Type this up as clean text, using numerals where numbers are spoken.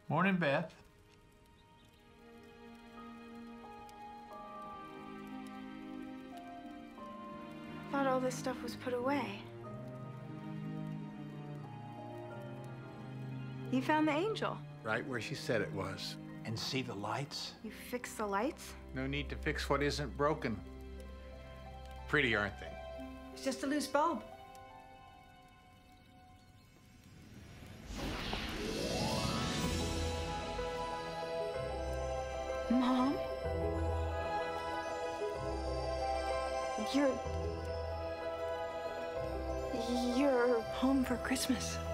Morning, Beth. Thought all this stuff was put away. You found the angel. Right where she said it was. And see the lights? You fixed the lights? No need to fix what isn't broken. Pretty, aren't they? It's just a loose bulb. Mom? You're home for Christmas.